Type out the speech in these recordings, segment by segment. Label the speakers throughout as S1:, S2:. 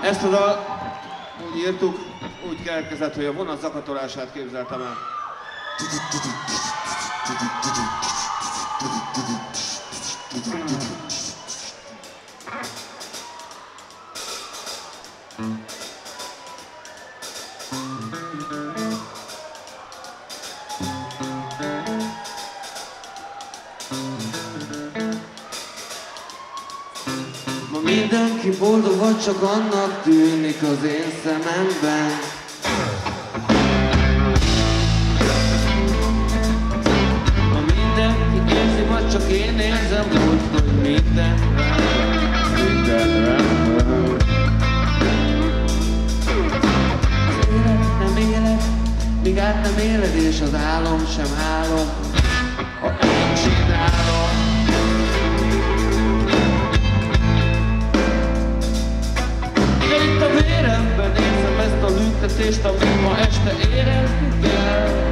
S1: Ezt a dal úgy írtuk, úgy keletkezett, hogy a vonat zakatolását képzeltem el. Mindenki boldog, vagy csak annak tűnik az én szememben. Ha mindenki érzi, vagy csak én érzem úgy, hogy minden rendben. Az élet nem élet, míg át nem éled, és az álom sem álom, ha én csinálom. Itt a véremben érzem ezt a lüktetést, amit ma este érezni kell.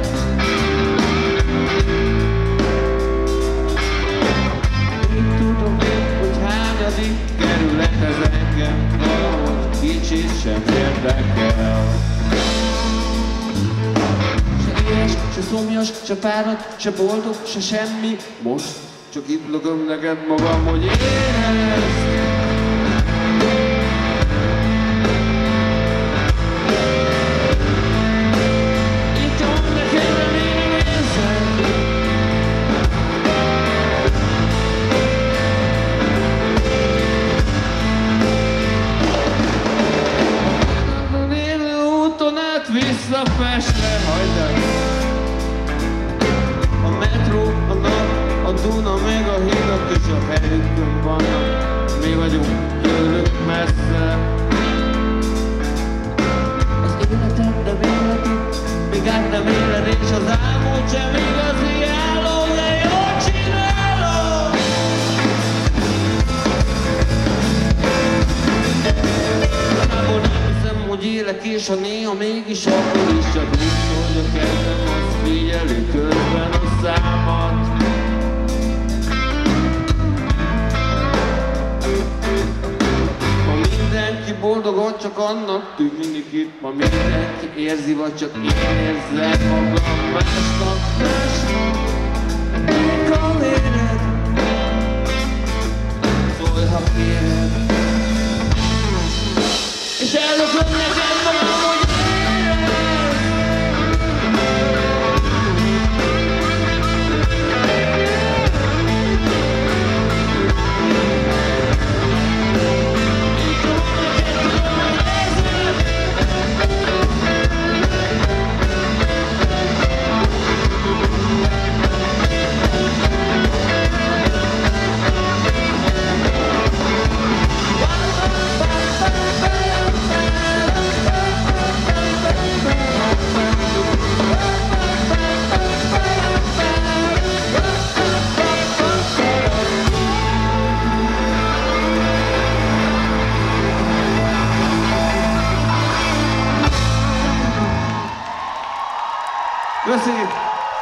S1: Így tudom én, hogy hányadik kerület ez engem, valahogy kicsit sem érdekel. Se éhes, se szomjas, se fáradt, se boldog, se semmi. Most csak itt lögöm neked magam, hogy érezd. Visszafesve, hagyd. A metró, a nap, a Duna, meg a hídak és a helyükön vannak. Mi vagyunk tőlük messze. Az életed nem életed, míg át nem éled, és az álmod sem igazi álló, de jól csinálod. Igazából nem hiszem, hogy élek, és ha néha mégis akkor is csak úgy, hogy a kezem azt figyeli közben a számat. Ma mindenki boldog, vagy csak annak tűnik itt, ma mindenki érzi, vagy csak én érzem magam másnak. Mikor éred, szólj, ha kéred, és ellököm neked magam, hogy köszönjük!